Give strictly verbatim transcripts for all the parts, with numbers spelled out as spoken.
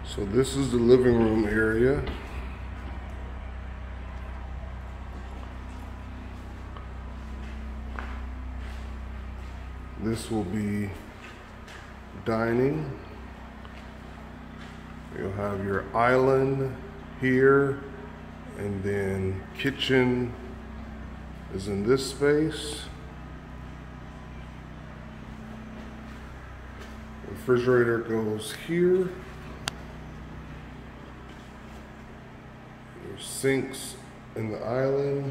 So this is the living room area. This will be dining. You'll have your island here, and then kitchen is in this space. Refrigerator goes here. Your sinks in the island.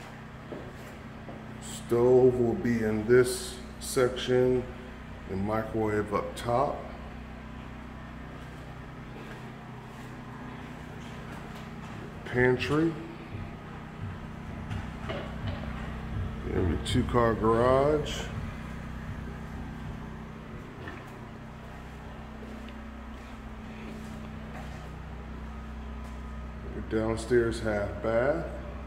Stove will be in this section, and microwave up top. Pantry. And your two-car garage. Your downstairs half bath.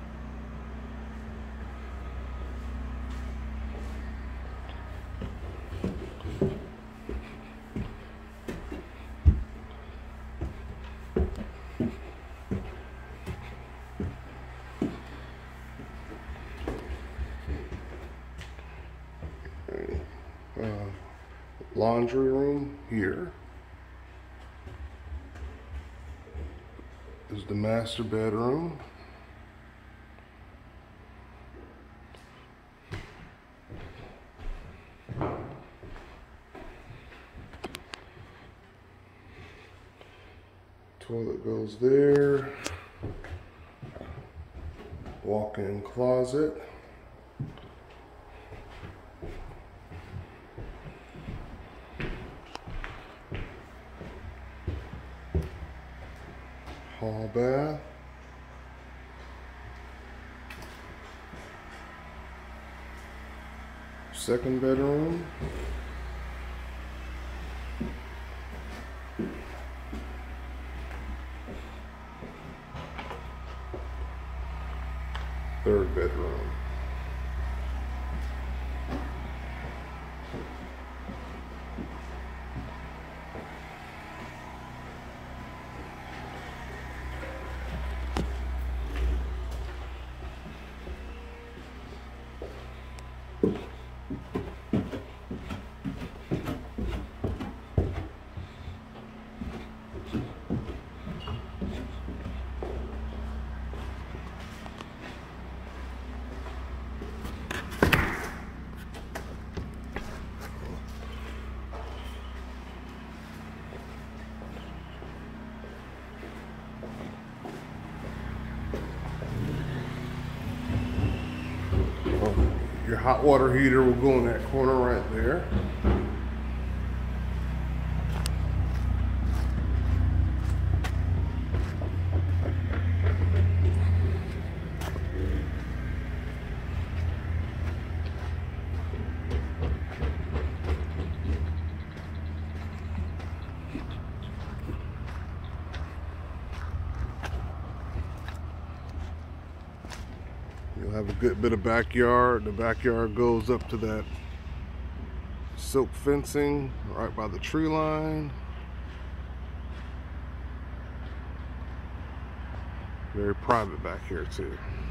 Uh, laundry room here is the master bedroom. Toilet goes there. Walk-in closet. Hall bath. Second bedroom. Third bedroom. Your hot water heater will go in that corner right there. You'll have a good bit of backyard. The backyard goes up to that silk fencing right by the tree line. Very private back here too.